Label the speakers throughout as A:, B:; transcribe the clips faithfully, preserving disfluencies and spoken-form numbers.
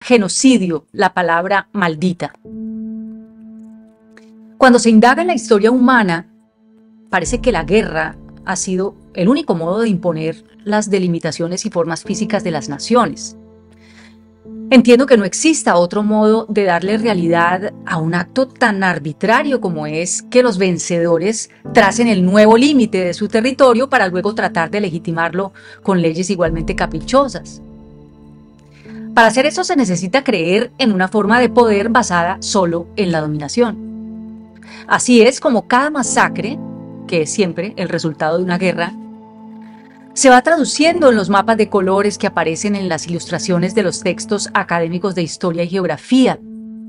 A: genocidio la palabra maldita. Cuando se indaga en la historia humana, parece que la guerra ha sido el único modo de imponer las delimitaciones y formas físicas de las naciones. Entiendo que no exista otro modo de darle realidad a un acto tan arbitrario como es que los vencedores tracen el nuevo límite de su territorio para luego tratar de legitimarlo con leyes igualmente caprichosas. Para hacer eso se necesita creer en una forma de poder basada solo en la dominación. Así es como cada masacre, que es siempre el resultado de una guerra, se va traduciendo en los mapas de colores que aparecen en las ilustraciones de los textos académicos de historia y geografía.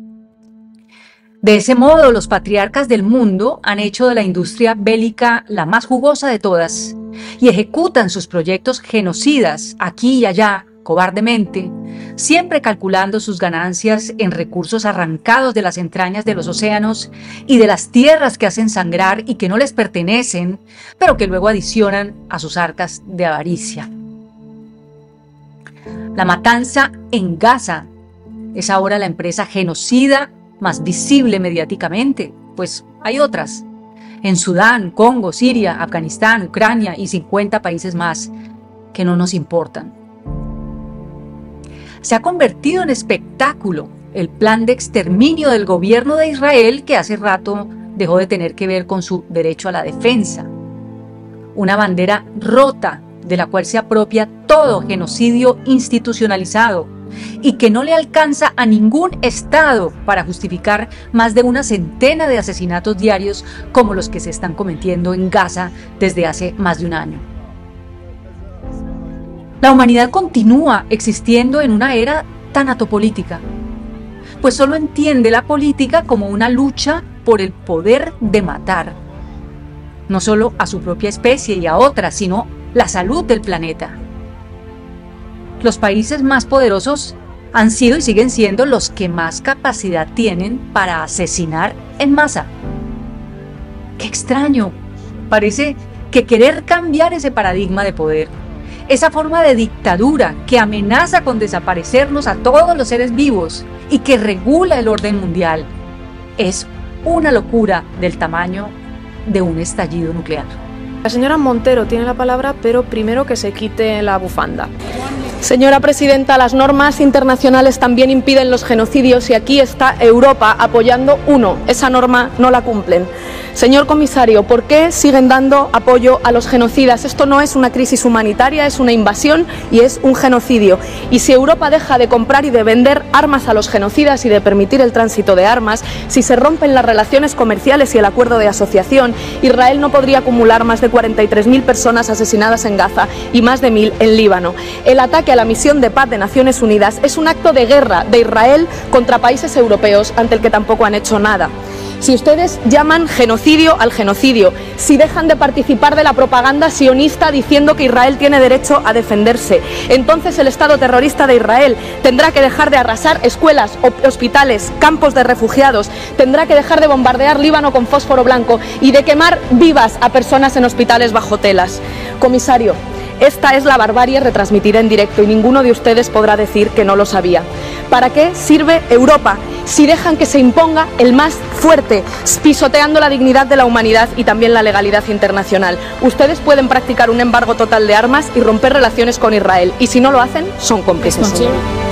A: De ese modo, los patriarcas del mundo han hecho de la industria bélica la más jugosa de todas y ejecutan sus proyectos genocidas aquí y allá, cobardemente, siempre calculando sus ganancias en recursos arrancados de las entrañas de los océanos y de las tierras que hacen sangrar y que no les pertenecen, pero que luego adicionan a sus arcas de avaricia. La matanza en Gaza es ahora la empresa genocida más visible mediáticamente, pues hay otras, en Sudán, Congo, Siria, Afganistán, Ucrania y cincuenta países más que no nos importan. Se ha convertido en espectáculo el plan de exterminio del gobierno de Israel, que hace rato dejó de tener que ver con su derecho a la defensa. Una bandera rota de la cual se apropia todo genocidio institucionalizado y que no le alcanza a ningún Estado para justificar más de una centena de asesinatos diarios como los que se están cometiendo en Gaza desde hace más de un año. La humanidad continúa existiendo en una era tanatopolítica, pues solo entiende la política como una lucha por el poder de matar, no solo a su propia especie y a otras, sino la salud del planeta. Los países más poderosos han sido y siguen siendo los que más capacidad tienen para asesinar en masa. ¡Qué extraño! Parece que querer cambiar ese paradigma de poder, esa forma de dictadura que amenaza con desaparecernos a todos los seres vivos y que regula el orden mundial, es una locura del tamaño de un estallido nuclear.
B: La señora Montero tiene la palabra, pero primero que se quite la bufanda. Señora presidenta, las normas internacionales también impiden los genocidios y aquí está Europa apoyando uno. Esa norma no la cumplen. Señor comisario, ¿por qué siguen dando apoyo a los genocidas? Esto no es una crisis humanitaria, es una invasión y es un genocidio. Y si Europa deja de comprar y de vender armas a los genocidas y de permitir el tránsito de armas, si se rompen las relaciones comerciales y el acuerdo de asociación, Israel no podría acumular más de cuarenta y tres mil personas asesinadas en Gaza y más de mil en Líbano. El ataque a la misión de paz de Naciones Unidas es un acto de guerra de Israel contra países europeos ante el que tampoco han hecho nada. Si ustedes llaman genocidio al genocidio, si dejan de participar de la propaganda sionista diciendo que Israel tiene derecho a defenderse, entonces el Estado terrorista de Israel tendrá que dejar de arrasar escuelas, hospitales, campos de refugiados, tendrá que dejar de bombardear Líbano con fósforo blanco y de quemar vivas a personas en hospitales bajo telas. Comisario, esta es la barbarie retransmitida en directo y ninguno de ustedes podrá decir que no lo sabía. ¿Para qué sirve Europa si dejan que se imponga el más fuerte, pisoteando la dignidad de la humanidad y también la legalidad internacional? Ustedes pueden practicar un embargo total de armas y romper relaciones con Israel, y si no lo hacen, son cómplices.